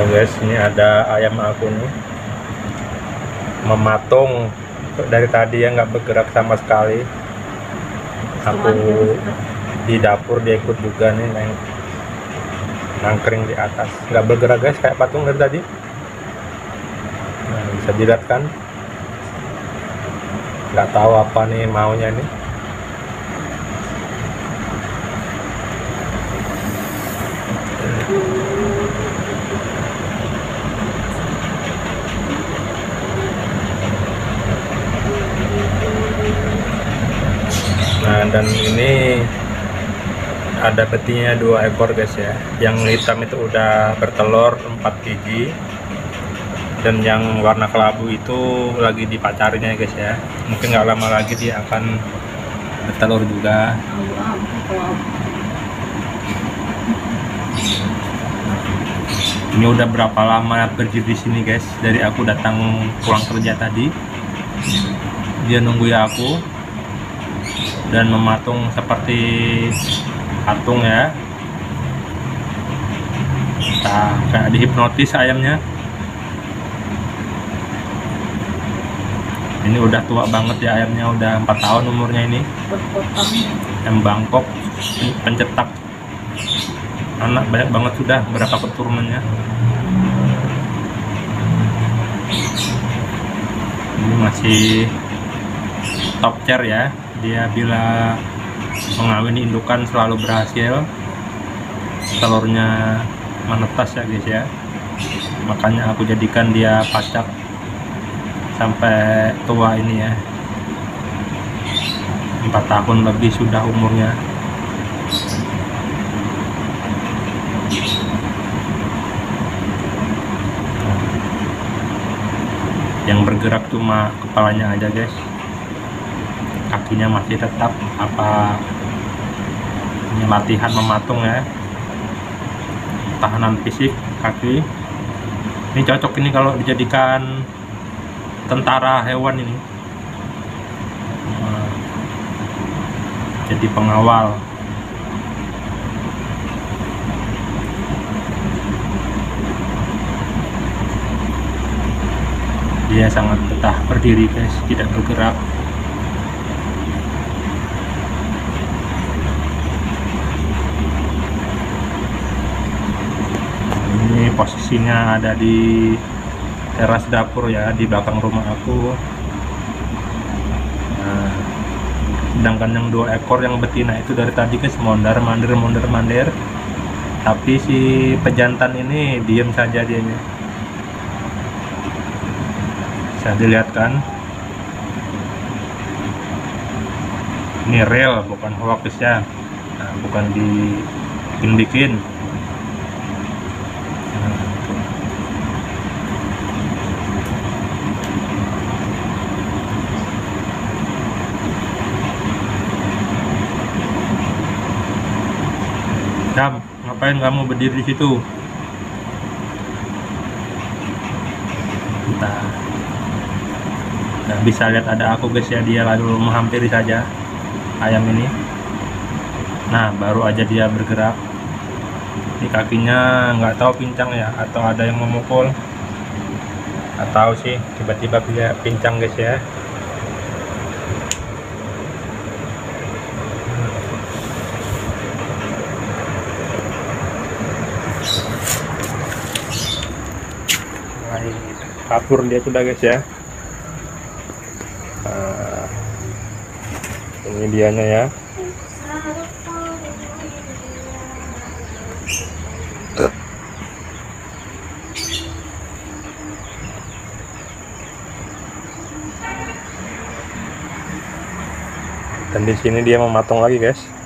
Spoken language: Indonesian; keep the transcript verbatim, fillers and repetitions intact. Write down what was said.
Halo guys, ini ada ayam aku nih mematung dari tadi ya, nggak bergerak sama sekali. Aku di dapur dia ikut juga nih, neng nangkring di atas, nggak bergerak guys, kayak patung dari tadi. Nah, bisa dilihat kan, nggak tahu apa nih maunya nih. Nah, dan ini ada betina dua ekor guys ya. Yang hitam itu udah bertelur empat biji, dan yang warna kelabu itu lagi dipacarinya guys ya. Mungkin nggak lama lagi dia akan bertelur juga. Ini udah berapa lama berdiri di sini guys, dari aku datang pulang kerja tadi. Dia nunggu ya aku dan mematung seperti patung ya. Nah, kayak dihipnotis ayamnya. Ini udah tua banget ya ayamnya, udah empat tahun umurnya ini. Ayam Bangkok pencetak anak banyak banget, sudah berapa keturunannya. Ini masih top chair ya. Dia bila mengawini indukan selalu berhasil, telurnya menetas ya guys ya. Makanya aku jadikan dia pacak sampai tua ini ya, empat tahun lebih sudah umurnya. Yang bergerak cuma kepalanya aja guys, kakinya masih tetap apa ini latihan mematung ya, tahanan fisik kaki. Ini cocok ini kalau dijadikan tentara hewan ini, nah, jadi pengawal. Dia sangat betah berdiri guys, tidak bergerak. Ini posisinya ada di teras dapur ya, di belakang rumah aku. Nah, sedangkan yang dua ekor yang betina itu dari tadi guys mondar mandir mondar mandir, tapi si pejantan ini diam saja dianya. Bisa dilihat kan, ini real bukan hoax ya. Nah, bukan dibikin-bikin. Jam, ngapain kamu berdiri di situ? Entah. Nah, bisa lihat ada aku guys ya, dia lalu menghampiri saja ayam ini. Nah, baru aja dia bergerak. Ini kakinya nggak tahu pincang ya, atau ada yang memukul. Nggak tahu sih, tiba-tiba dia pincang guys ya. Kabur dia sudah guys ya. Nah, ini dianya ya. Dan di sini dia mematung lagi guys.